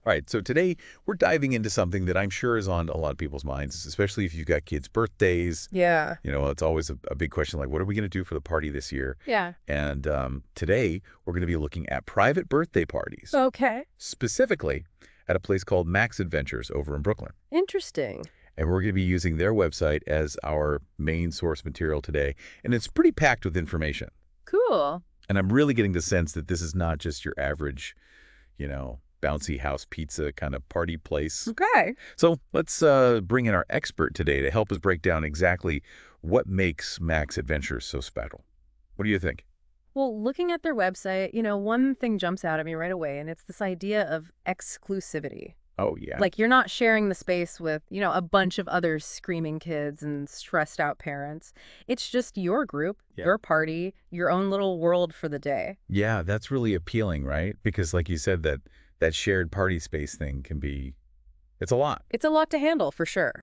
All right, so today we're diving into something that I'm sure is on a lot of people's minds, especially if you've got kids' birthdays. Yeah. It's always a big question like, what are we going to do for the party this year? Yeah. And today we're going to be looking at private birthday parties, Okay. specifically at a place called Max Adventures over in Brooklyn. Interesting. And we're going to be using their website as our main source material today. And it's pretty packed with information. Cool. And I'm really getting the sense that this is not just your average, bouncy house pizza kind of party place. Okay. So let's bring in our expert today to help us break down exactly what makes Max Adventures so special. What do you think? Well, looking at their website, one thing jumps out at me right away, and it's this idea of exclusivity. Oh, yeah. Like you're not sharing the space with, a bunch of other screaming kids and stressed out parents. It's just your group, Yeah. your party, your own little world for the day. Yeah, that's really appealing, right? Because like you said, that shared party space thing it's a lot. It's a lot to handle for sure.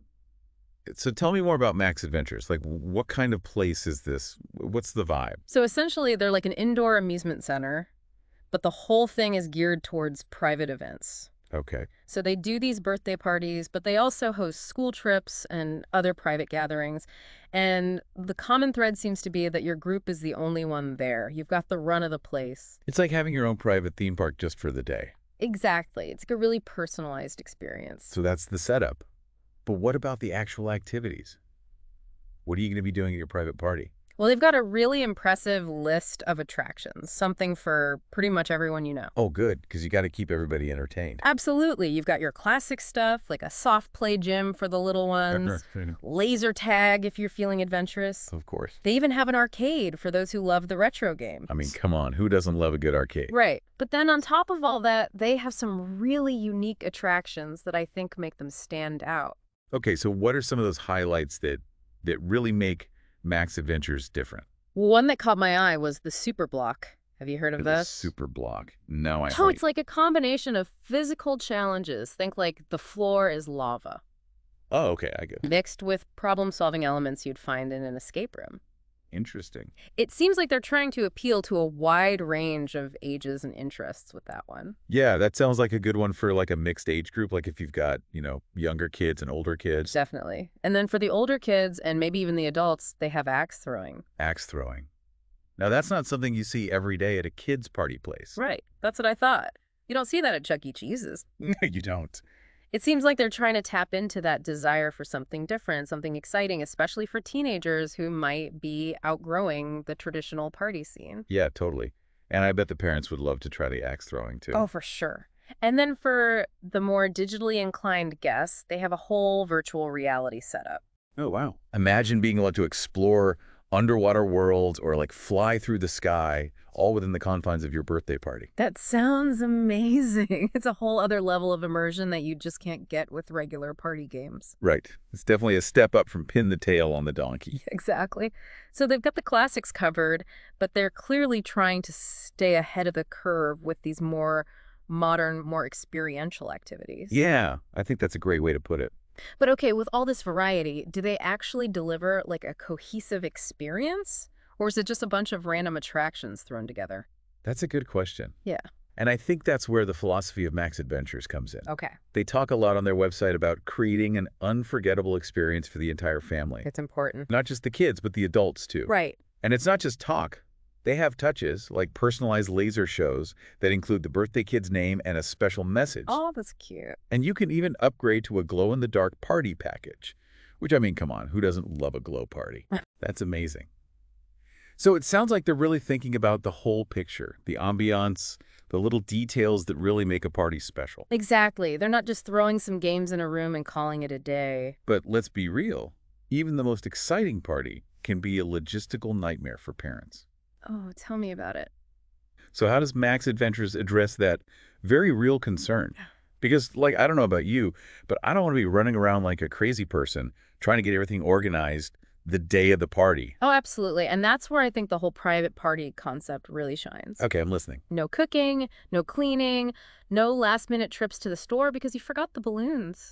So tell me more about Max Adventures. Like, what kind of place is this? What's the vibe? So essentially, they're like an indoor amusement center, but the whole thing is geared towards private events. Okay. So they do these birthday parties, but they also host school trips and other private gatherings. And the common thread seems to be that your group is the only one there. You've got the run of the place. It's like having your own private theme park just for the day. Exactly. It's like a really personalized experience. So that's the setup. But what about the actual activities? What are you going to be doing at your private party? Well, they've got a really impressive list of attractions, something for pretty much everyone you know. Oh, good, because you got to keep everybody entertained. Absolutely. You've got your classic stuff, like a soft play gym for the little ones, laser tag if you're feeling adventurous. Of course. They even have an arcade for those who love the retro game. I mean, come on, who doesn't love a good arcade? Right. But then on top of all that, they have some really unique attractions that I think make them stand out. Okay, so what are some of those highlights that really make Max Adventures different? One that caught my eye was the Super Block. Have you heard of The this? Super Block. No, I Oh, haven't. it's like a combination of physical challenges. Think like the floor is lava, Oh, okay, I get it. mixed with problem-solving elements you'd find in an escape room. Interesting. It seems like they're trying to appeal to a wide range of ages and interests with that one. Yeah, that sounds like a good one for like a mixed age group, like if you've got, younger kids and older kids. Definitely. And then for the older kids and maybe even the adults, they have axe throwing. Axe throwing. Now, that's not something you see every day at a kid's party place. Right. That's what I thought. You don't see that at Chuck E. Cheese's. No, you don't. It seems like they're trying to tap into that desire for something different, something exciting, especially for teenagers who might be outgrowing the traditional party scene. Yeah, totally. And I bet the parents would love to try the axe throwing too. Oh, for sure. And then for the more digitally inclined guests, they have a whole virtual reality setup. Oh, wow. Imagine being able to explore underwater worlds or like fly through the sky, all within the confines of your birthday party. That sounds amazing. It's a whole other level of immersion that you just can't get with regular party games. Right. It's definitely a step up from pin the tail on the donkey. Exactly. So they've got the classics covered, but they're clearly trying to stay ahead of the curve with these more modern, more experiential activities. Yeah, I think that's a great way to put it. But okay, with all this variety, do they actually deliver like a cohesive experience? Or is it just a bunch of random attractions thrown together? That's a good question. Yeah. And I think that's where the philosophy of Max Adventures comes in. Okay. They talk a lot on their website about creating an unforgettable experience for the entire family. It's important. Not just the kids, but the adults too. Right. And it's not just talk. They have touches like personalized laser shows that include the birthday kid's name and a special message. Oh, that's cute. And you can even upgrade to a glow-in-the-dark party package, which, I mean, come on, who doesn't love a glow party? That's amazing. So it sounds like they're really thinking about the whole picture, the ambiance, the little details that really make a party special. Exactly. They're not just throwing some games in a room and calling it a day. But let's be real, even the most exciting party can be a logistical nightmare for parents. Oh, tell me about it. So how does Max Adventures address that very real concern? Because, I don't know about you, but I don't want to be running around like a crazy person trying to get everything organized the day of the party. Oh, absolutely. And that's where I think the whole private party concept really shines. Okay, I'm listening. No cooking, no cleaning, no last-minute trips to the store because you forgot the balloons.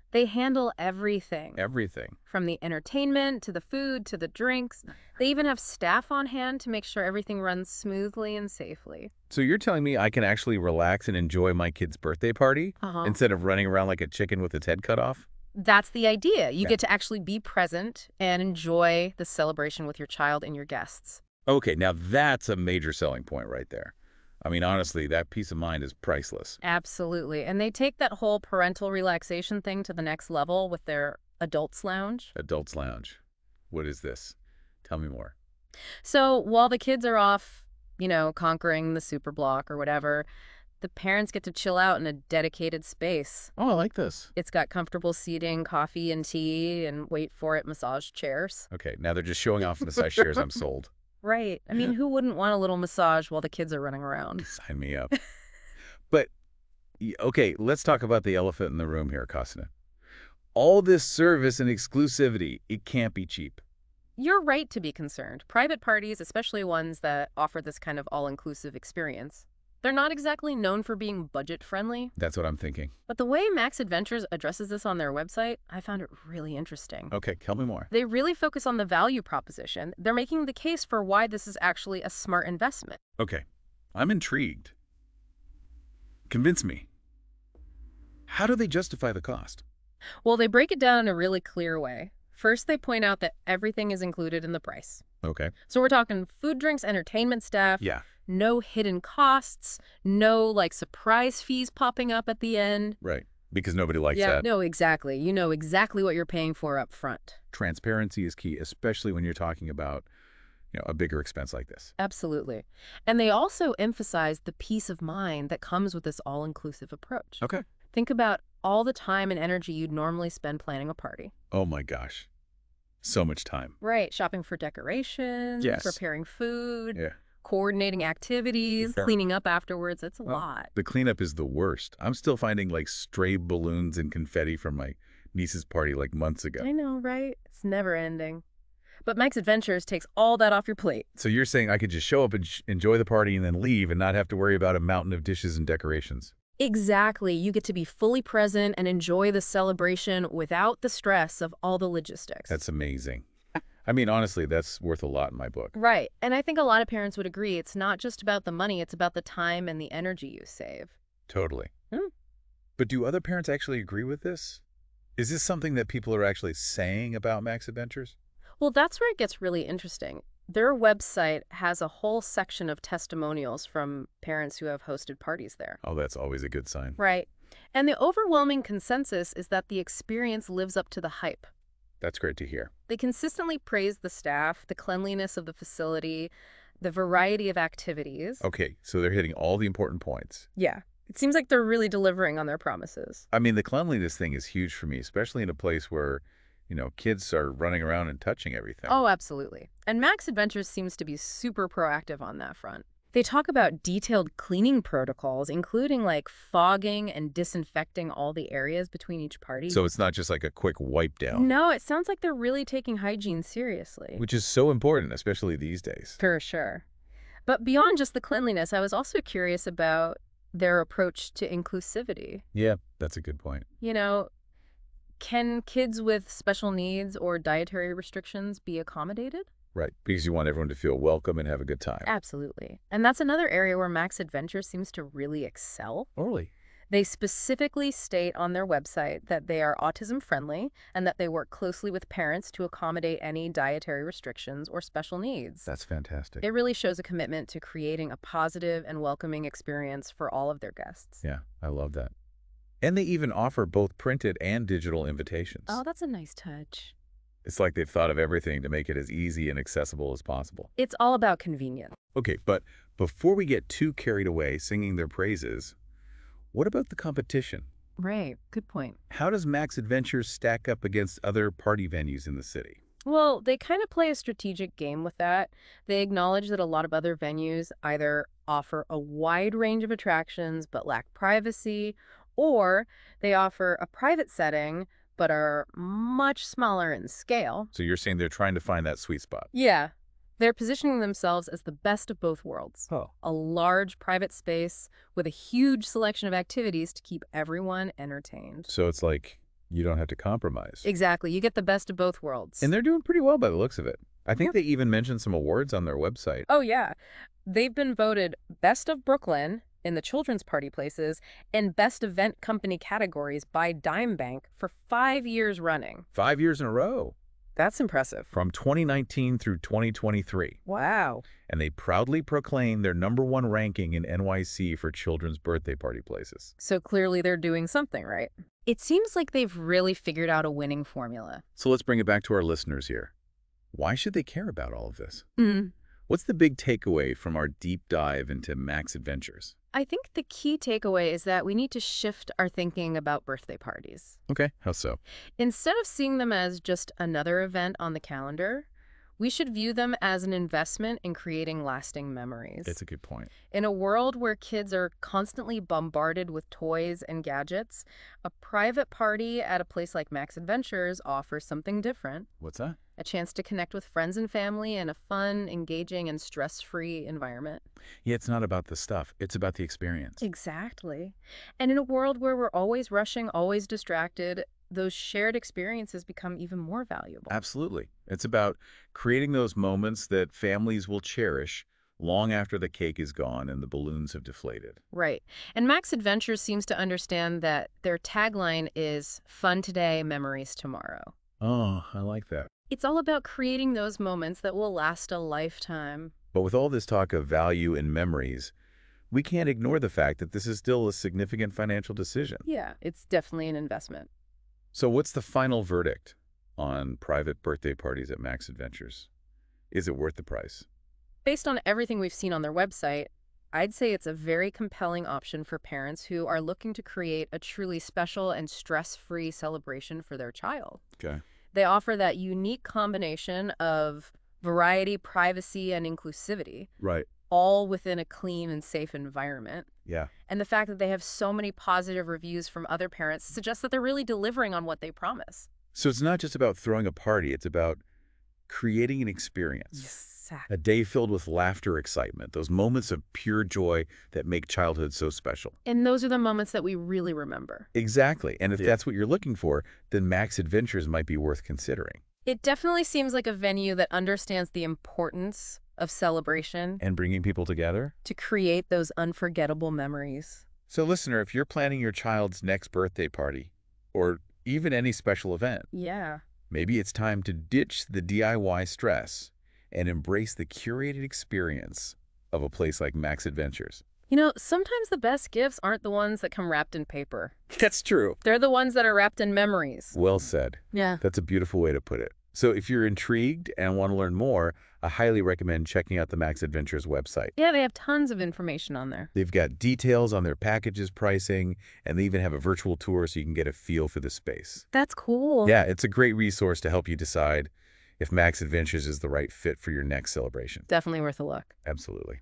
They handle everything. Everything. From the entertainment to the food to the drinks. They even have staff on hand to make sure everything runs smoothly and safely. So you're telling me I can actually relax and enjoy my kid's birthday party instead of running around like a chicken with its head cut off? That's the idea. You get to actually be present and enjoy the celebration with your child and your guests. Okay, now that's a major selling point right there. I mean, honestly, that peace of mind is priceless. Absolutely. And they take that whole parental relaxation thing to the next level with their Adults Lounge. Adults Lounge. What is this? Tell me more. So while the kids are off, conquering the super block or whatever, the parents get to chill out in a dedicated space. Oh, I like this. It's got comfortable seating, coffee and tea, and wait for it, massage chairs. Okay, now they're just showing off massage chairs. I'm sold. Right. I mean, who wouldn't want a little massage while the kids are running around? Sign me up. But, okay, let's talk about the elephant in the room here, Kasana. All this service and exclusivity, it can't be cheap. You're right to be concerned. Private parties, especially ones that offer this kind of all-inclusive experience, they're not exactly known for being budget-friendly. That's what I'm thinking. But the way Max Adventures addresses this on their website, I found it really interesting. Okay, tell me more. They really focus on the value proposition. They're making the case for why this is actually a smart investment. Okay, I'm intrigued. Convince me. How do they justify the cost? Well, they break it down in a really clear way. First, they point out that everything is included in the price. Okay. So we're talking food, drinks, entertainment staff. Yeah. No hidden costs, no surprise fees popping up at the end. Right, because nobody likes Yeah, that. no, exactly. You know exactly what you're paying for up front. Transparency is key, especially when you're talking about, a bigger expense like this. Absolutely. And they also emphasize the peace of mind that comes with this all-inclusive approach. Okay. Think about all the time and energy you'd normally spend planning a party. Oh my gosh. So much time. Right, shopping for decorations, Yes. preparing food. Yeah. Coordinating activities, Sure. cleaning up afterwards. It's a lot. The cleanup is the worst. I'm still finding stray balloons and confetti from my niece's party months ago. I know, right? It's never ending. But Max Adventures takes all that off your plate. So you're saying I could just show up and enjoy the party and then leave and not have to worry about a mountain of dishes and decorations? Exactly. You get to be fully present and enjoy the celebration without the stress of all the logistics. That's amazing. I mean, honestly, that's worth a lot in my book. Right. And I think a lot of parents would agree it's not just about the money, it's about the time and the energy you save. Totally. Hmm. But do other parents actually agree with this? Is this something that people are actually saying about Max Adventures? Well, that's where it gets really interesting. Their website has a whole section of testimonials from parents who have hosted parties there. Oh, that's always a good sign. Right. And the overwhelming consensus is that the experience lives up to the hype. That's great to hear. They consistently praise the staff, the cleanliness of the facility, the variety of activities. Okay, so they're hitting all the important points. Yeah. It seems like they're really delivering on their promises. I mean, the cleanliness thing is huge for me, especially in a place where, kids are running around and touching everything. Oh, absolutely. And Max Adventures seems to be super proactive on that front. They talk about detailed cleaning protocols, including fogging and disinfecting all the areas between each party. So it's not just a quick wipe down. No, it sounds like they're really taking hygiene seriously. Which is so important, especially these days. For sure. But beyond just the cleanliness, I was also curious about their approach to inclusivity. Yeah, that's a good point. Can kids with special needs or dietary restrictions be accommodated? Right, because you want everyone to feel welcome and have a good time. Absolutely. And that's another area where Max Adventure seems to really excel. Totally. They specifically state on their website that they are autism-friendly and that they work closely with parents to accommodate any dietary restrictions or special needs. That's fantastic. It really shows a commitment to creating a positive and welcoming experience for all of their guests. Yeah, I love that. And they even offer both printed and digital invitations. Oh, that's a nice touch. It's like they've thought of everything to make it as easy and accessible as possible. It's all about convenience. Okay, but before we get too carried away singing their praises, what about the competition? Right. Good point. How does Max Adventures stack up against other party venues in the city? Well, they kind of play a strategic game with that. They acknowledge that a lot of other venues either offer a wide range of attractions but lack privacy, or they offer a private setting but are much smaller in scale. So you're saying they're trying to find that sweet spot? Yeah. They're positioning themselves as the best of both worlds. Oh. A large private space with a huge selection of activities to keep everyone entertained. So it's like You don't have to compromise. Exactly. You get the best of both worlds. And they're doing pretty well by the looks of it. I think they even mentioned some awards on their website. Oh, yeah. They've been voted Best of Brooklyn in the children's party places and Best Event Company categories by Dime Bank for 5 years running. 5 years in a row, That's impressive. from 2019 through 2023. Wow. And they proudly proclaim their #1 ranking in NYC for children's birthday party places. So clearly they're doing something right. It seems like they've really figured out a winning formula. So let's bring it back to our listeners here. Why should they care about all of this? Mm. What's the big takeaway from our deep dive into Max Adventures? I think the key takeaway is that we need to shift our thinking about birthday parties. Okay, how so? Instead of seeing them as just another event on the calendar, we should view them as an investment in creating lasting memories. That's a good point. In a world where kids are constantly bombarded with toys and gadgets, a private party at a place like Max Adventures offers something different. What's that? A chance to connect with friends and family in a fun, engaging, and stress-free environment. Yeah, it's not about the stuff. It's about the experience. Exactly. And in a world where we're always rushing, always distracted, those shared experiences become even more valuable. Absolutely. It's about creating those moments that families will cherish long after the cake is gone and the balloons have deflated. Right. And Max Adventures seems to understand that their tagline is fun today, memories tomorrow. Oh, I like that. It's all about creating those moments that will last a lifetime. But with all this talk of value and memories, we can't ignore the fact that this is still a significant financial decision. Yeah, it's definitely an investment. So what's the final verdict on private birthday parties at Max Adventures? Is it worth the price? Based on everything we've seen on their website, I'd say it's a very compelling option for parents who are looking to create a truly special and stress-free celebration for their child. Okay. They offer that unique combination of variety, privacy, and inclusivity, Right. all within a clean and safe environment. Yeah. And the fact that they have so many positive reviews from other parents suggests that they're really delivering on what they promise. So it's not just about throwing a party. It's about creating an experience. Exactly. A day filled with laughter, excitement, those moments of pure joy that make childhood so special. And those are the moments that we really remember. Exactly. And if that's what you're looking for, then Max Adventures might be worth considering. It definitely seems like a venue that understands the importance of celebration And bringing people together? to create those unforgettable memories. So listener, if you're planning your child's next birthday party, or even any special event, Yeah. maybe it's time to ditch the DIY stress and embrace the curated experience of a place like Max Adventures. You know, sometimes the best gifts aren't the ones that come wrapped in paper. That's true. They're the ones that are wrapped in memories. Well said. Yeah. That's a beautiful way to put it. So if you're intrigued and want to learn more, I highly recommend checking out the Max Adventures website. Yeah, they have tons of information on there. They've got details on their packages, pricing, and they even have a virtual tour so you can get a feel for the space. That's cool. Yeah, it's a great resource to help you decide if Max Adventures is the right fit for your next celebration. Definitely worth a look. Absolutely.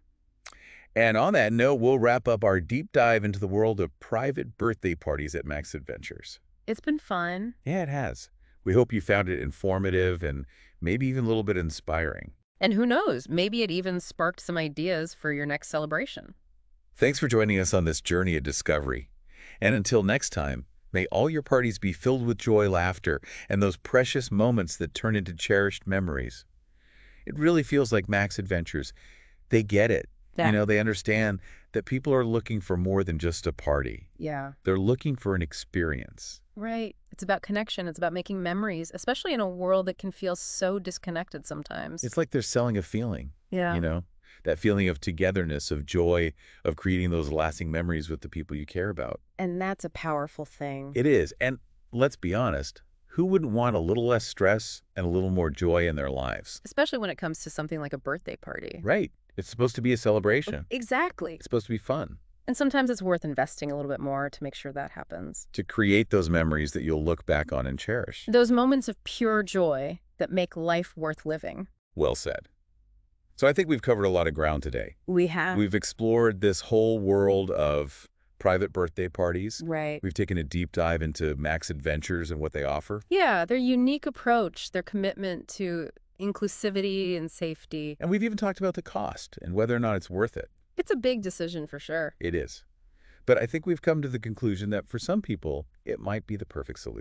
And on that note, we'll wrap up our deep dive into the world of private birthday parties at Max Adventures. It's been fun. Yeah, it has. We hope you found it informative and maybe even a little bit inspiring. And who knows, maybe it even sparked some ideas for your next celebration. Thanks for joining us on this journey of discovery. And until next time, may all your parties be filled with joy, laughter, and those precious moments that turn into cherished memories. It really feels like Max Adventures. They get it. Yeah. You know, they understand that people are looking for more than just a party. Yeah. They're looking for an experience. Right. It's about connection. It's about making memories, especially in a world that can feel so disconnected sometimes. It's like they're selling a feeling, Yeah. you know, that feeling of togetherness, of joy, of creating those lasting memories with the people you care about. And that's a powerful thing. It is. And let's be honest, who wouldn't want a little less stress and a little more joy in their lives? Especially when it comes to something like a birthday party. Right. It's supposed to be a celebration. Exactly. It's supposed to be fun. And sometimes it's worth investing a little bit more to make sure that happens. To create those memories that you'll look back on and cherish. Those moments of pure joy that make life worth living. Well said. So I think we've covered a lot of ground today. We have. We've explored this whole world of private birthday parties. Right. We've taken a deep dive into Max Adventures and what they offer. Yeah, their unique approach, their commitment to inclusivity and safety. And we've even talked about the cost and whether or not it's worth it. It's a big decision for sure. It is. But I think we've come to the conclusion that for some people, it might be the perfect solution.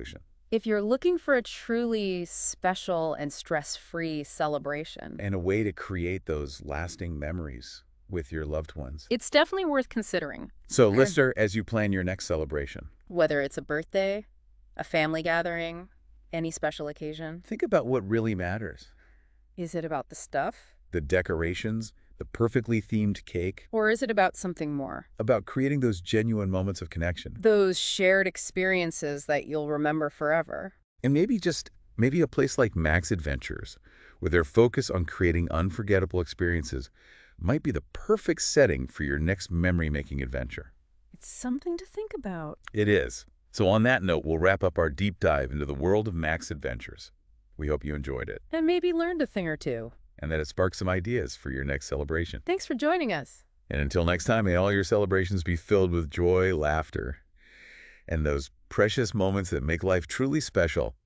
If you're looking for a truly special and stress-free celebration, And a way to create those lasting memories with your loved ones. it's definitely worth considering. So, listener, as you plan your next celebration, Whether it's a birthday, a family gathering, any special occasion. think about what really matters. Is it about the stuff? The decorations, the perfectly themed cake, Or is it about something more? about creating those genuine moments of connection. Those shared experiences that you'll remember forever. And maybe a place like Max Adventures, with their focus on creating unforgettable experiences, might be the perfect setting for your next memory-making adventure. It's something to think about. It is. So on that note, we'll wrap up our deep dive into the world of Max Adventures. We hope you enjoyed it, And maybe learned a thing or two. and that it sparked some ideas for your next celebration. Thanks for joining us. And until next time, may all your celebrations be filled with joy, laughter, and those precious moments that make life truly special.